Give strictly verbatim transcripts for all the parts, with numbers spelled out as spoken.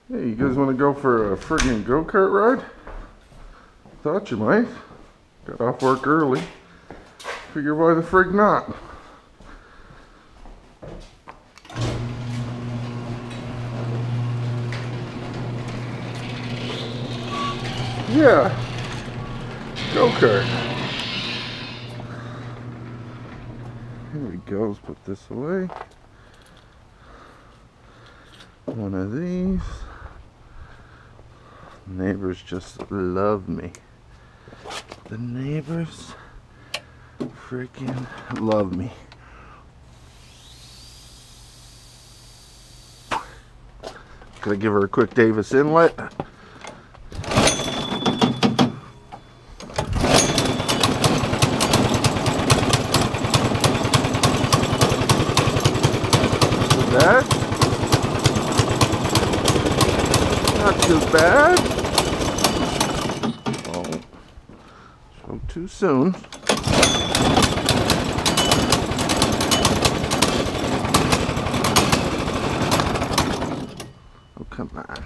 Hey, you guys want to go for a friggin' go-kart ride? Thought you might. Got off work early. Figure why the frig not? Yeah. Go-kart. Here we go. Let's put this away. One of these. Neighbors just love me. The neighbors freaking love me. Could I give her a quick Davis inlet? That? Not too bad. Oh, so too soon. Oh, come on.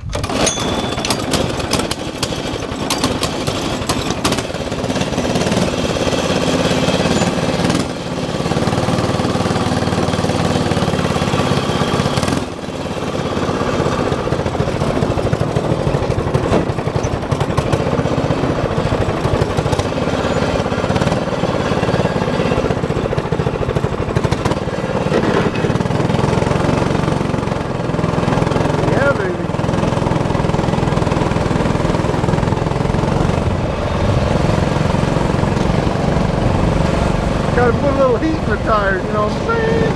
Gotta put a little heat in the tires, you know what I'm saying?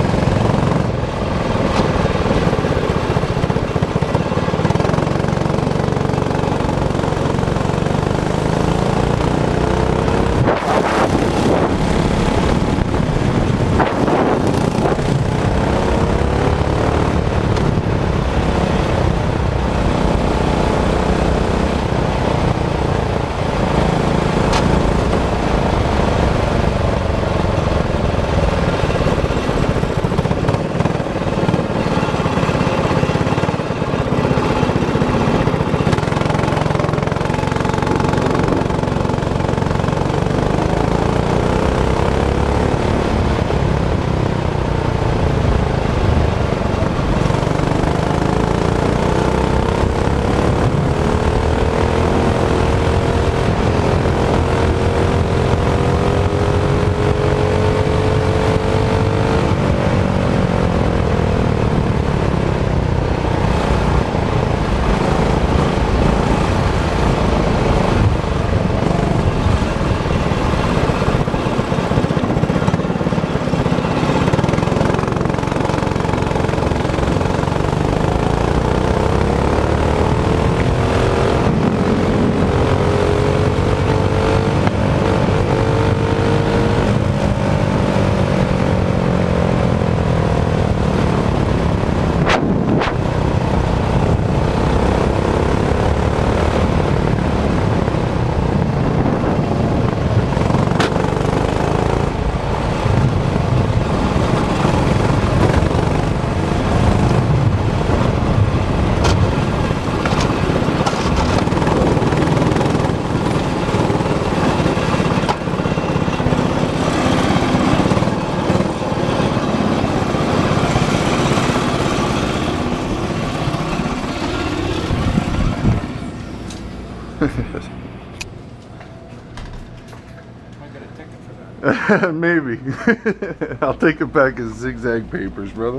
Maybe. I'll take it back as zigzag papers, brother.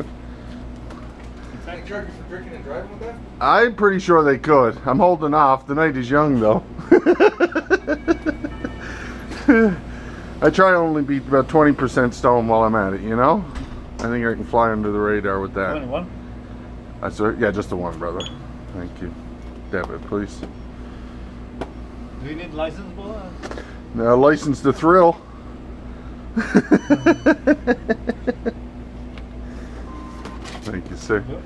Can I charge you for drinking and driving with that? I'm pretty sure they could. I'm holding off. The night is young, though. I try to only be about twenty percent stone while I'm at it, you know? I think I can fly under the radar with that. Only one? I swear, yeah, just the one, brother. Thank you. Debit, please. Do you need license, boy? Now, license to thrill. Thank you, sir. Yep.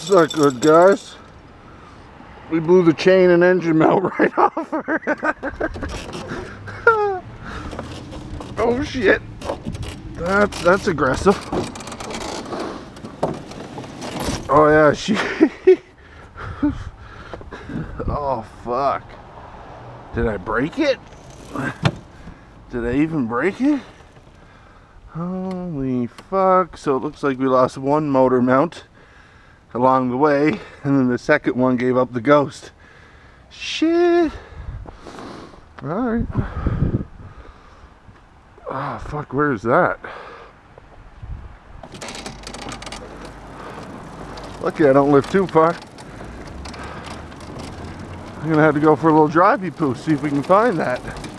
That's not good, guys. We blew the chain and engine mount right off her. Oh shit. That's that's aggressive. Oh yeah, she oh fuck. Did I break it? Did I even break it? Holy fuck. So it looks like we lost one motor mount along the way, and then the second one gave up the ghost. Shit. Alright. Oh fuck, where is that? Lucky I don't live too far. I'm gonna have to go for a little drivey poo, see if we can find that.